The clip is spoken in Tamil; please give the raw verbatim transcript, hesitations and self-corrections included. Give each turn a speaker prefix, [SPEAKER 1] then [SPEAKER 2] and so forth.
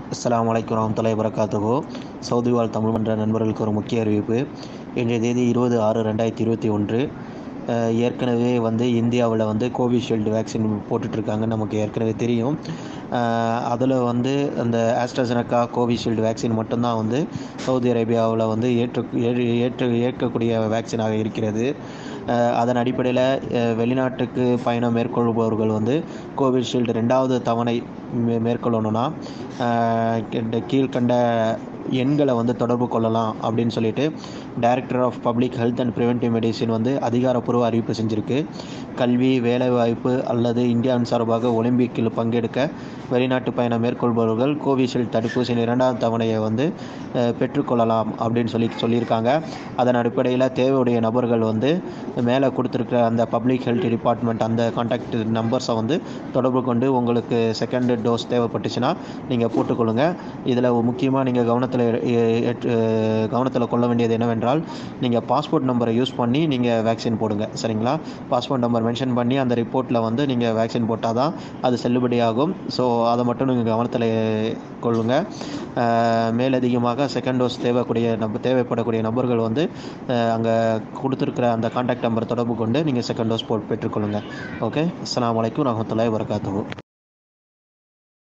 [SPEAKER 1] அஸ்ஸலாமு அலைக்கும் வரஹ்மத்துல்லாஹி வபரகாத்துஹு. சவுதி வாழ் தமிழ் மன்ற நண்பர்களுக்கு ஒரு முக்கிய அறிவிப்பு. இன்றைய தேதி இருபது ஆறு ரெண்டாயிரத்தி இருபத்தி ஒன்று. ஏற்கனவே வந்து இந்தியாவில் வந்து கோவிஷீல்டு வேக்சின் போட்டுட்ருக்காங்க, நமக்கு ஏற்கனவே தெரியும். அதில் வந்து அந்த ஆஸ்ட்ராசெனக்கா கோவிஷீல்டு வேக்சின் மட்டும்தான் வந்து சவுதி அரேபியாவில் வந்து ஏற்று ஏற்று ஏற்கக்கூடிய வேக்சினாக இருக்கிறது. அதன் அடிப்படையில் வெளிநாட்டுக்கு பயணம் மேற்கொள்பவர்கள் வந்து கோவிஷீல்டு ரெண்டாவது தவணை மே மேற்கொள்ளணும்னா கீழ்கண்ட எண்களை வந்து தொடர்பு கொள்ளலாம் அப்படின்னு சொல்லிட்டு director of public health and preventive medicine வந்து அதிகாரப்பூர்வ அறிவிப்பு செஞ்சுருக்கு. கல்வி, வேலைவாய்ப்பு அல்லது இந்தியாவின் சார்பாக ஒலிம்பிக்கில் பங்கெடுக்க வெளிநாட்டு பயணம் மேற்கொள்பவர்கள் கோவிஷீல்டு தடுப்பூசியின் இரண்டாம் தவணையை வந்து பெற்றுக்கொள்ளலாம் அப்படின்னு சொல்லி சொல்லியிருக்காங்க. அதன் அடிப்படையில் தேவையுடைய நபர்கள் வந்து மேலே கொடுத்துருக்கிற அந்த பப்ளிக் ஹெல்த் டிபார்ட்மெண்ட் அந்த கான்டாக்ட் நம்பர்ஸை வந்து தொடர்பு கொண்டு உங்களுக்கு செகண்ட் டோஸ் தேவைப்பட்டுச்சுன்னா நீங்கள் போட்டுக்கொள்ளுங்கள். இதில் முக்கியமாக நீங்கள் கவனத்தில் கவனத்தில் கொள்ள வேண்டியது என்னவென்றால், நீங்கள் பாஸ்போர்ட் நம்பரை யூஸ் பண்ணி நீங்கள் வேக்சின் போடுங்க, சரிங்களா? பாஸ்போர்ட் நம்பர் மென்ஷன் பண்ணி அந்த ரிப்போர்ட்டில் வந்து நீங்கள் வேக்சின் போட்டால் தான் அது செல்லுபடியாகும். ஸோ அதை மட்டும் நீங்கள் கவனத்தில் கொள்ளுங்கள். மேலதிகமாக செகண்ட் டோஸ் தேவைக்கூடிய நம்ப தேவைப்படக்கூடிய நபர்கள் வந்து அங்கே கொடுத்துருக்கிற அந்த கான்டாக்ட் நம்பர் தொடர்பு கொண்டு நீங்கள் செகண்ட் டோஸ் போட்டு பெற்றுக்கொள்ளுங்கள். ஓகே, அஸ்ஸலாமு அலைக்கும் வரஹ்மத்துல்லாஹி வபரகாத்துஹு.